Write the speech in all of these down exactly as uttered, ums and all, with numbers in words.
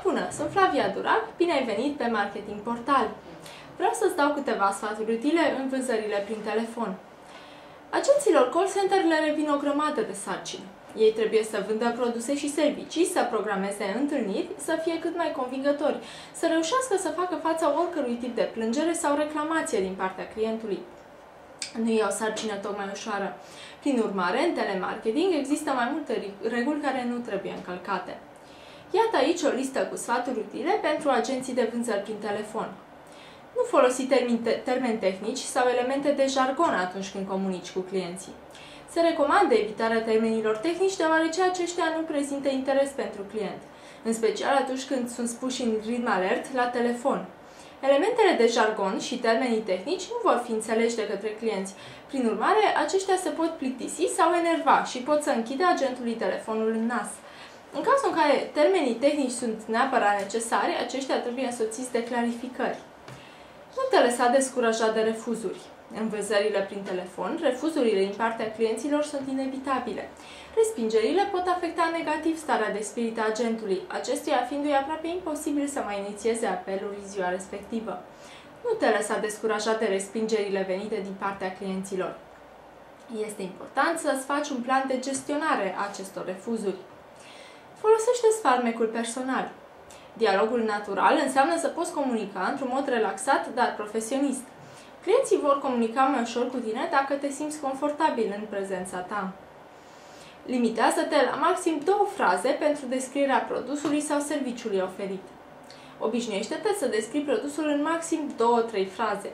Bună, sunt Flavia Durac, bine ai venit pe Marketing Portal! Vreau să-ți dau câteva sfaturi utile în vânzările prin telefon. Agenților call center le revin o grămadă de sarcini. Ei trebuie să vândă produse și servicii, să programeze întâlniri, să fie cât mai convingători, să reușească să facă fața oricărui tip de plângere sau reclamație din partea clientului. Nu e o sarcină tocmai ușoară. Prin urmare, în telemarketing există mai multe reguli care nu trebuie încălcate. Iată aici o listă cu sfaturi utile pentru agenții de vânzări prin telefon. Nu folosi termeni, termeni tehnici sau elemente de jargon atunci când comunici cu clienții. Se recomandă evitarea termenilor tehnici deoarece aceștia nu prezintă interes pentru client, în special atunci când sunt spuși în ritm alert la telefon. Elementele de jargon și termenii tehnici nu vor fi înțeleși de către clienți. Prin urmare, aceștia se pot plictisi sau enerva și pot să închidă agentului telefonul în nas. În cazul în care termenii tehnici sunt neapărat necesari, aceștia trebuie însoțiți de clarificări. Nu te lăsa descurajat de refuzuri. În vânzările prin telefon, refuzurile din partea clienților sunt inevitabile. Respingerile pot afecta negativ starea de spirit a agentului, acestuia fiindu-i aproape imposibil să mai inițieze apeluri în ziua respectivă. Nu te lăsa descurajat de respingerile venite din partea clienților. Este important să-ți faci un plan de gestionare a acestor refuzuri. Folosește-ți farmecul personal. Dialogul natural înseamnă să poți comunica într-un mod relaxat, dar profesionist. Clienții vor comunica mai ușor cu tine dacă te simți confortabil în prezența ta. Limitează-te la maxim două fraze pentru descrierea produsului sau serviciului oferit. Obișnuiește-te să descrii produsul în maxim două-trei fraze.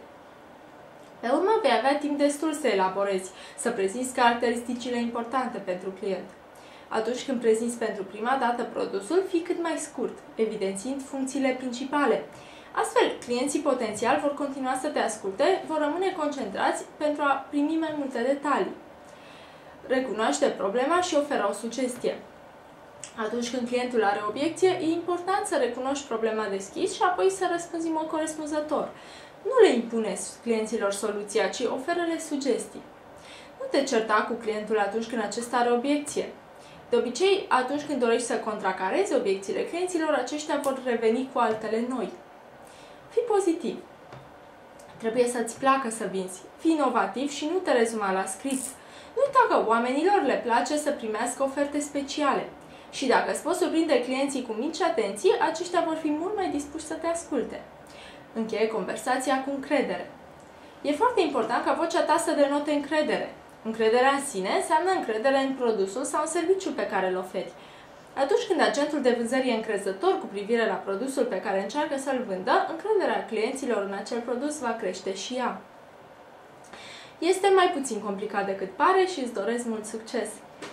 Pe urmă vei avea timp destul să elaborezi, să prezinți caracteristicile importante pentru client. Atunci când prezinți pentru prima dată produsul, fii cât mai scurt, evidențiind funcțiile principale. Astfel, clienții potențiali vor continua să te asculte, vor rămâne concentrați pentru a primi mai multe detalii. Recunoaște problema și oferă o sugestie. Atunci când clientul are obiecție, e important să recunoști problema deschis și apoi să răspunzi în mod corespunzător. Nu le impune clienților soluția, ci oferă-le sugestii. Nu te certa cu clientul atunci când acesta are obiecție. De obicei, atunci când dorești să contracarezi obiecțiile clienților, aceștia vor reveni cu altele noi. Fii pozitiv. Trebuie să-ți placă să vinzi. Fii inovativ și nu te rezuma la script. Nu uita că oamenilor le place să primească oferte speciale. Și dacă îți poți surprinde clienții cu mici atenții, aceștia vor fi mult mai dispuși să te asculte. Încheie conversația cu încredere. E foarte important ca vocea ta să denote încredere. Încrederea în sine înseamnă încredere în produsul sau în serviciul pe care îl oferi. Atunci când agentul de vânzări e încrezător cu privire la produsul pe care încearcă să-l vândă, încrederea clienților în acel produs va crește și ea. Este mai puțin complicat decât pare și îți doresc mult succes!